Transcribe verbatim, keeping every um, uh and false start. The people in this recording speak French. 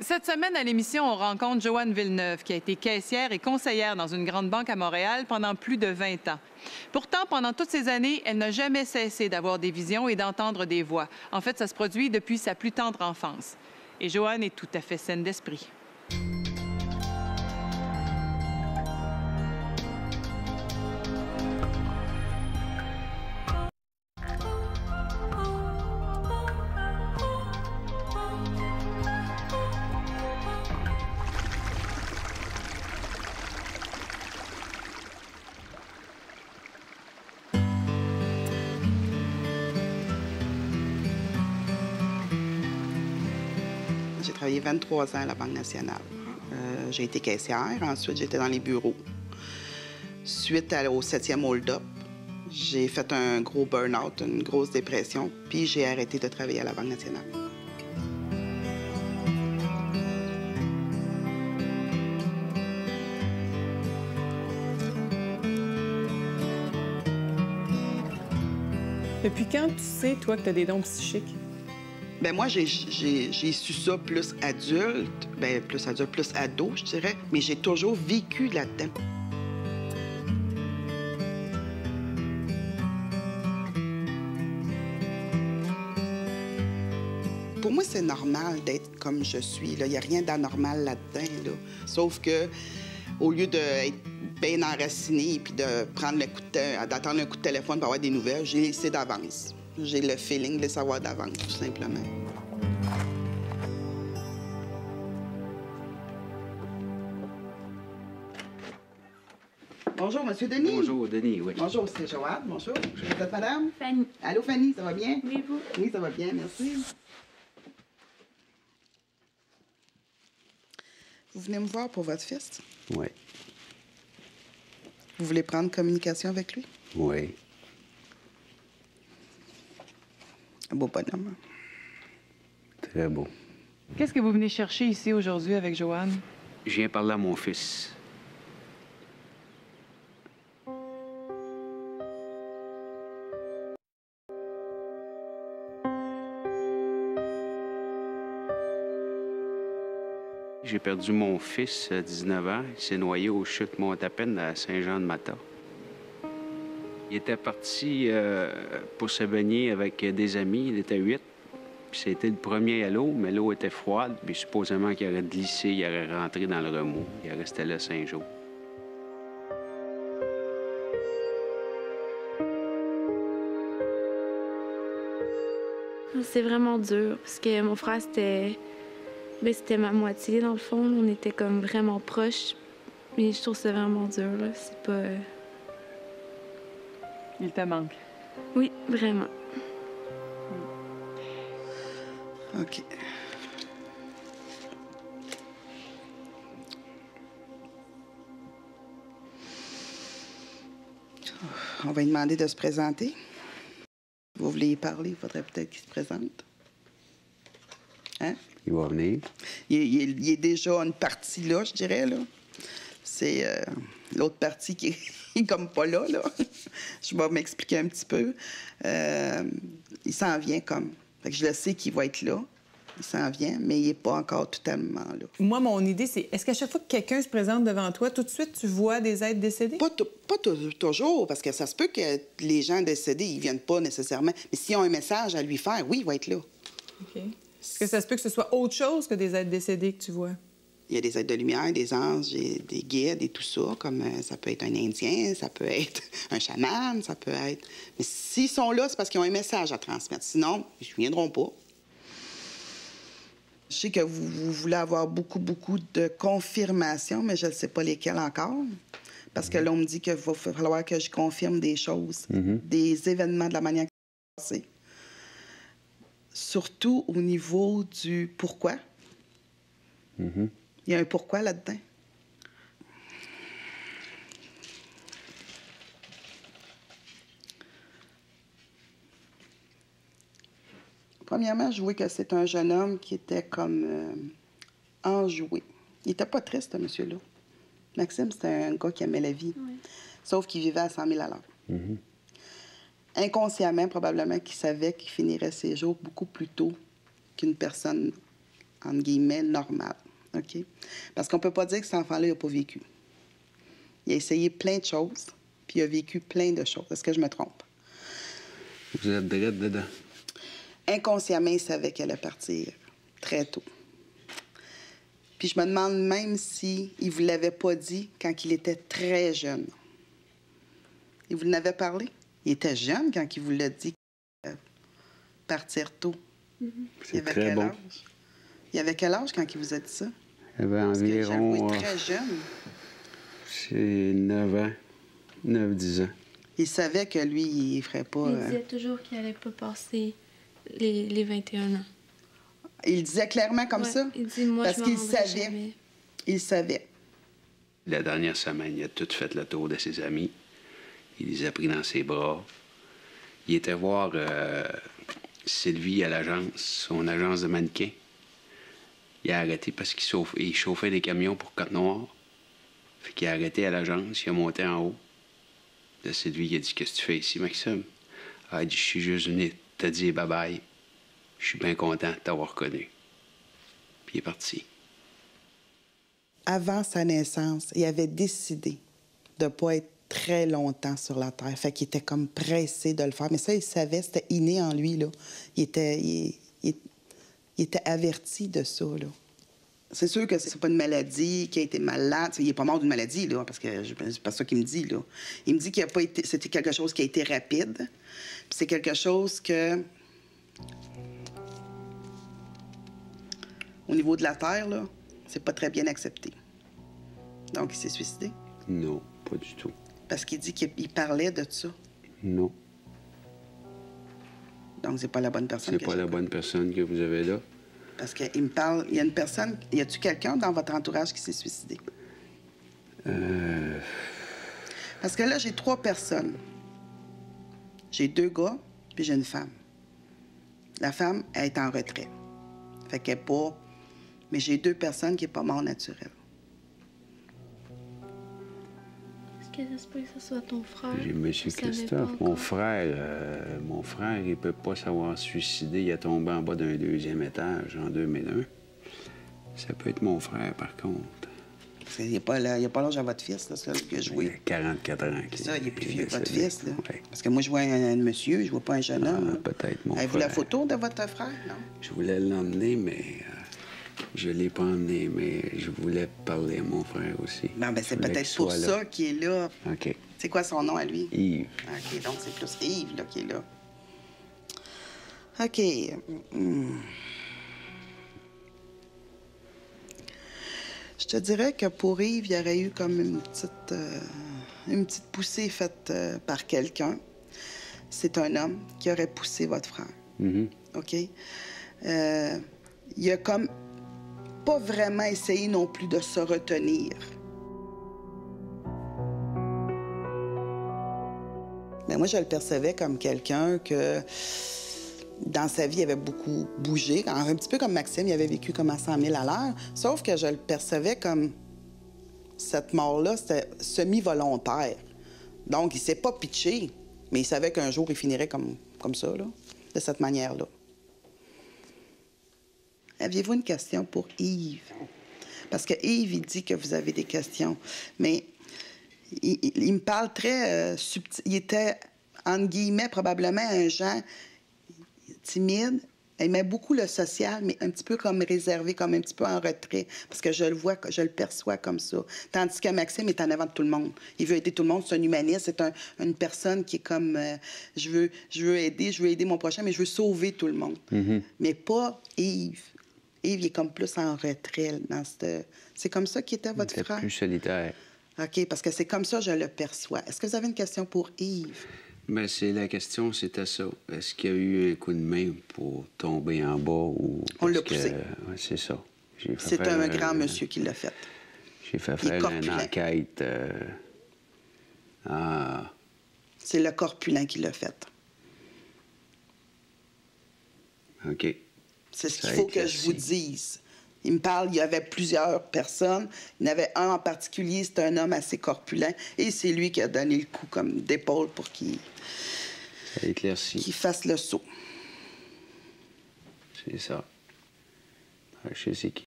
Cette semaine, à l'émission, on rencontre Joanne Villeneuve, qui a été caissière et conseillère dans une grande banque à Montréal pendant plus de vingt ans. Pourtant, pendant toutes ces années, elle n'a jamais cessé d'avoir des visions et d'entendre des voix. En fait, ça se produit depuis sa plus tendre enfance. Et Joanne est tout à fait saine d'esprit. J'ai travaillé vingt-trois ans à la Banque nationale. Euh, j'ai été caissière, ensuite j'étais dans les bureaux. Suite à, au septième hold-up, j'ai fait un gros burn-out, une grosse dépression, puis j'ai arrêté de travailler à la Banque nationale. Depuis quand tu sais, toi, que tu as des dons psychiques? Bien, moi, j'ai su ça plus adulte, bien, plus adulte, plus ado, je dirais, mais j'ai toujours vécu là-dedans. Pour moi, c'est normal d'être comme je suis. Il n'y a rien d'anormal là-dedans. Là. Sauf que, au lieu d'être bien enraciné puis de prendre le coup de d'attendre un coup de téléphone pour avoir des nouvelles, j'ai laissé d'avance. J'ai le feeling de les savoir d'avance, tout simplement. Bonjour, Monsieur Denis. Bonjour, Denis, oui. Bonjour, c'est Joanne. Bonjour. Vous êtes madame? Fanny. Allô, Fanny, ça va bien? Oui, vous? Oui, ça va bien, merci. Vous venez me voir pour votre fils? Oui. Vous voulez prendre communication avec lui? Oui. Un beau bonhomme. Très beau. Qu'est-ce que vous venez chercher ici aujourd'hui avec Joanne? Je viens parler à mon fils. J'ai perdu mon fils à dix-neuf ans. Il s'est noyé aux chutes Montapen à Saint-Jean-de-Mata. Il était parti euh, pour se baigner avec des amis. Il était huit. C'était le premier à l'eau, mais l'eau était froide. Puis supposément qu'il aurait glissé, il aurait rentré dans le remous. Il restait là cinq jours. C'est vraiment dur, parce que mon frère, c'était... Ben, c'était ma moitié, dans le fond. On était comme vraiment proches. Mais je trouve que c'est vraiment dur, là. C'est pas... Euh... Il te manque? Oui, vraiment. OK. On va lui demander de se présenter. Vous voulez y parler, il faudrait peut-être qu'il se présente. Hein? Il va venir. Il, il, il est déjà une partie là, je dirais, là. C'est euh, l'autre partie qui est comme pas là, là. Je vais m'expliquer un petit peu. Euh, il s'en vient comme. Fait que je le sais qu'il va être là. Il s'en vient, mais il n'est pas encore totalement là. Moi, mon idée, c'est est-ce qu'à chaque fois que quelqu'un se présente devant toi, tout de suite, tu vois des êtres décédés? Pas, pas toujours, parce que ça se peut que les gens décédés, ils ne viennent pas nécessairement. Mais s'ils ont un message à lui faire, oui, il va être là. OK. Est-ce que ça se peut que ce soit autre chose que des êtres décédés que tu vois? Il y a des êtres de lumière, des anges, des guides et tout ça, comme euh, ça peut être un Indien, ça peut être un chaman, ça peut être... Mais s'ils sont là, c'est parce qu'ils ont un message à transmettre. Sinon, ils ne viendront pas. Je sais que vous, vous voulez avoir beaucoup, beaucoup de confirmations, mais je ne sais pas lesquelles encore. Parce que là, on me dit qu'il va falloir que je confirme des choses, mm-hmm. des événements de la manière que ça s'est passé. Surtout au niveau du pourquoi. Mm-hmm. Il y a un pourquoi là-dedans. Premièrement, je vois que c'est un jeune homme qui était comme euh, enjoué. Il n'était pas triste, ce monsieur-là. Maxime, c'était un gars qui aimait la vie. Oui. Sauf qu'il vivait à cent mille à l'heure. Mm-hmm. Inconsciemment, probablement, qu'il savait qu'il finirait ses jours beaucoup plus tôt qu'une personne entre guillemets, normale. OK? Parce qu'on ne peut pas dire que cet enfant-là n'a pas vécu. Il a essayé plein de choses, puis il a vécu plein de choses. Est-ce que je me trompe? Vous êtes direct dedans. Inconsciemment, il savait qu'elle allait partir très tôt. Puis je me demande même s'il ne vous l'avait pas dit quand il était très jeune. Il vous en avait parlé? Il était jeune quand il vous l'a dit euh, partir tôt. Mm-hmm. Il avait très quel bon. âge? Il avait quel âge quand il vous a dit ça? Il avait Parce que environ... j'avoue, euh, très jeune. C'est neuf ans. neuf dix ans. Il savait que lui, il ne ferait pas... Il euh, disait toujours qu'il n'allait pas passer les, les vingt et un ans. Il disait clairement comme Ouais, ça? Il dit, moi, Parce je m'en qu'il rendrai savait. jamais. Il savait. La dernière semaine, il a tout fait le tour de ses amis. Il les a pris dans ses bras. Il était voir euh, Sylvie à l'agence, son agence de mannequins. Il a arrêté parce qu'il chauffe- il chauffait des camions pour Côte-Noire. Fait qu'il a arrêté à l'agence, il a monté en haut. Là, Sylvie, il a dit, qu'est-ce que tu fais ici, Maxime? Ah, il dit, je suis juste venu te dire bye-bye. Je suis bien content de t'avoir reconnu. Puis il est parti. Avant sa naissance, il avait décidé de ne pas être très longtemps sur la Terre. Fait qu'il était comme pressé de le faire. Mais ça, il savait, c'était inné en lui, là. Il était, il, il- il était averti de ça, là. C'est sûr que c'est pas une maladie, qu'il a été malade. Il n'est pas mort d'une maladie, là, parce que je- c'est pas ça qu'il me dit, là. Il me dit qu'il a pas été... C'était quelque chose qui a été rapide. Puis c'est quelque chose que... Au niveau de la Terre, là, c'est pas très bien accepté. Donc, il s'est suicidé. Non, pas du tout. Parce qu'il dit qu'il il parlait de ça. Non. Donc, c'est pas la bonne personne. C'est que pas j'ai la connue. bonne personne que vous avez là. Parce qu'il me parle... Il y a une personne... Y a-tu quelqu'un dans votre entourage qui s'est suicidé? Euh... Parce que là, j'ai trois personnes. J'ai deux gars, puis j'ai une femme. La femme, elle est en retrait. Fait qu'elle est pas... Mais j'ai deux personnes qui n'est pas mort naturel. Est-ce que ça se peut que ce soit ton frère? J'ai M. Je savais pas Christophe, mon encore. frère, euh, mon frère, il peut pas savoir se suicider. Il est tombé en bas d'un deuxième étage en deux mille un. Ça peut être mon frère, par contre. Parce qu'il n'est pas là- il a pas l'âge à votre fils, là, c'est ce que je Il vois. a quarante-quatre ans. C'est ça, il est plus qu'il vieux que votre décédé. fils, là. Ouais. Parce que moi, je vois un, un monsieur, je vois pas un jeune homme. Ah, là. peut-être mon Avez-vous la frère. photo de votre frère, non? Je voulais l'emmener, mais euh, je l'ai pas emmené, mais je voulais parler à mon frère aussi. Non, ben Je c'est voulais peut-être qu'il pour soit là. ça qu'il est là. OK. C'est quoi son nom à lui? Yves. OK, donc c'est plus Yves, là, qui est là. OK. Hmm. Je te dirais que pour Yves, il y aurait eu comme une petite, euh, une petite poussée faite euh, par quelqu'un. C'est un homme qui aurait poussé votre frère. Mhm. OK? Euh, il a comme pas vraiment essayé non plus de se retenir. Mais moi, je le percevais comme quelqu'un que, dans sa vie, il avait beaucoup bougé. Un petit peu comme Maxime, il avait vécu comme à cent mille à l'heure. Sauf que je le percevais comme... Cette mort-là, c'était semi-volontaire. Donc, il s'est pas pitché, mais il savait qu'un jour, il finirait comme, comme ça, là, de cette manière-là. Aviez-vous une question pour Yves? Parce que Yves, il dit que vous avez des questions, mais il, il- il me parle très euh, subtil. Il était, entre guillemets, probablement un genre timide. Il aimait beaucoup le social, mais un petit peu comme réservé, comme un petit peu en retrait, parce que je le vois, je le perçois comme ça. Tandis que Maxime est en avant de tout le monde. Il veut aider tout le monde, c'est un humaniste, c'est un- une personne qui est comme, euh, je veux, je veux aider, je veux aider mon prochain, mais je veux sauver tout le monde. Mhm. Mais pas Yves. Yves, il est comme plus en retrait dans cette... C'est comme ça qu'il était, Il votre était frère? plus solitaire. OK, parce que c'est comme ça que je le perçois. Est-ce que vous avez une question pour Yves? Mais c'est la question, c'était ça. Est-ce qu'il y a eu un coup de main pour tomber en bas ou... On l'a parce que- poussé. Ouais, c'est ça. J'ai fait C'est faire un grand monsieur qui l'a fait. J'ai fait Il est faire une corpulent. enquête. euh, Ah, C'est le corpulent qui l'a fait. OK. C'est ce Ça qu'il faut que éclaircit. je vous dise. Il me parle, il y avait plusieurs personnes. Il y en avait un en particulier, c'est un homme assez corpulent. Et c'est lui qui a donné le coup comme d'épaule pour qu'il Ça éclaircit. qu'il fasse le saut. C'est ça. Je sais c'est qui.